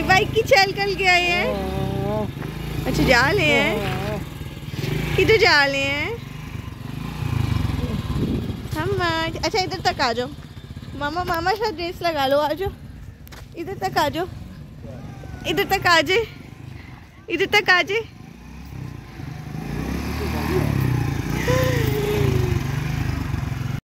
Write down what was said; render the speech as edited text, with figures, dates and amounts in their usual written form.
अपनी बाइक की चल कर के आए हैं। अच्छा जा रहे हैं, किधर जा रहे हैं हम? अच्छा इधर तक आ जाओ मामा, मामा शायद रेस लगा लो, आ जाओ इधर तक आ जाओ, इधर तक आ जाए, इधर तक आ जाए।